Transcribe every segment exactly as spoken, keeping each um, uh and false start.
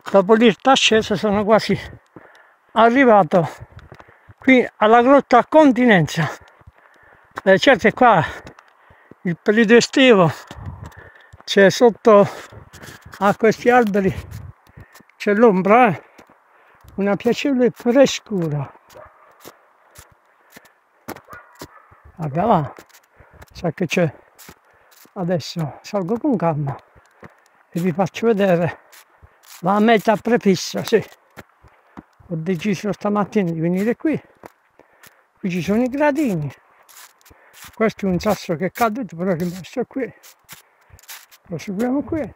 dopo l'irta ascesa sono quasi arrivato qui alla grotta Continenza. Eh, certo qua il periodo estivo c'è sotto a questi alberi c'è l'ombra, eh? Una piacevole frescura. Vabbè, va, sa che c'è. Adesso salgo con calma e vi faccio vedere la meta prefissa. Sì, ho deciso stamattina di venire qui. Qui ci sono i gradini. Questo è un sasso che è caduto, però è rimasto qui. Proseguiamo qui.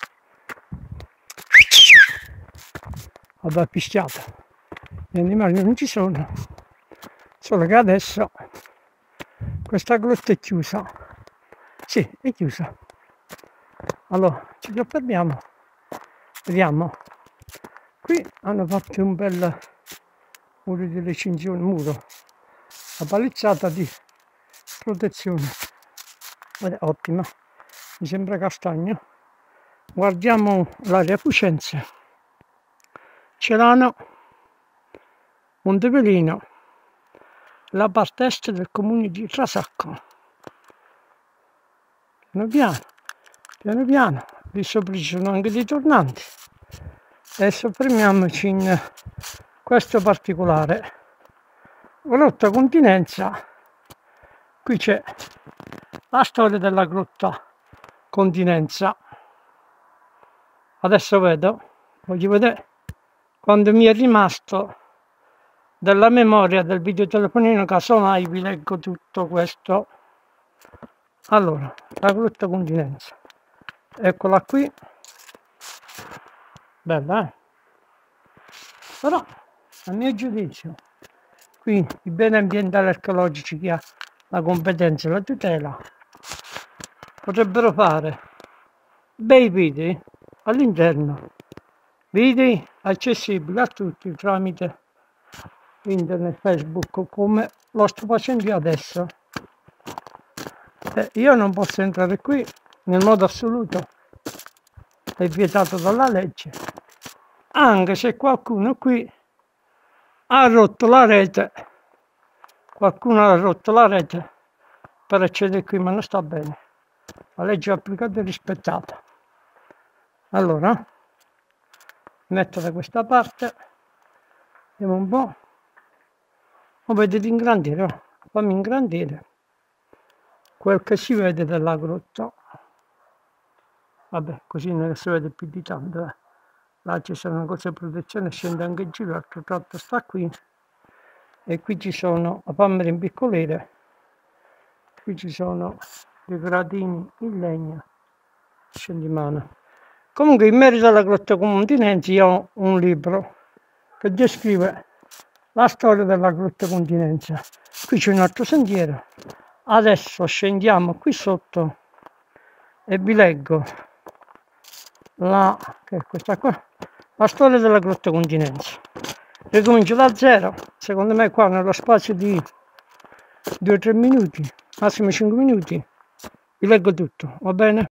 Vabbè, pischiato. Gli animali non ci sono. Solo che adesso questa grotta è chiusa. Sì, è chiusa. Allora, ci fermiamo. Vediamo. Qui hanno fatto un bel muro di recinzione, muro. La palizzata di protezione. Guarda, ottima. Mi sembra castagno. Guardiamo l'area Fucense. Celano, Montepelino, la parte est del comune di Trasacco. Piano piano, piano piano, lì sopra ci sono anche dei tornanti. Adesso fermiamoci in questo particolare. Grotta Continenza. Qui c'è la storia della grotta Continenza. Adesso vedo, voglio vedere quando mi è rimasto della memoria del videotelefonino, casomai vi leggo tutto questo. Allora, la grotta Continenza, eccola qui, bella, eh? Però a mio giudizio qui i beni ambientali e archeologici che ha la competenza e la tutela potrebbero fare bei video all'interno, video accessibili a tutti tramite internet, Facebook, come lo sto facendo io adesso. Eh, io non posso entrare qui nel modo assoluto, è vietato dalla legge, anche se qualcuno qui ha rotto la rete, qualcuno ha rotto la rete per accedere qui, ma non sta bene, la legge è applicata e rispettata. Allora metto da questa parte, vediamo un po', lo vedete ingrandire, oh. Fammi ingrandire quel che si vede della grotta. Vabbè, così non si vede più di tanto, eh. Là ci sono cose di protezione, scende anche giù, l'altro tratto sta qui e qui ci sono, a farmi rimpiccolire, qui ci sono dei gradini in legno, scendi mano. Comunque in merito alla grotta Continenza io ho un libro che descrive la storia della grotta Continenza. Qui c'è un altro sentiero, adesso scendiamo qui sotto e vi leggo la, che è questa qua, la storia della grotta Continenza. Ricomincio da zero, secondo me qua nello spazio di due o tre minuti, massimo cinque minuti, vi leggo tutto, va bene?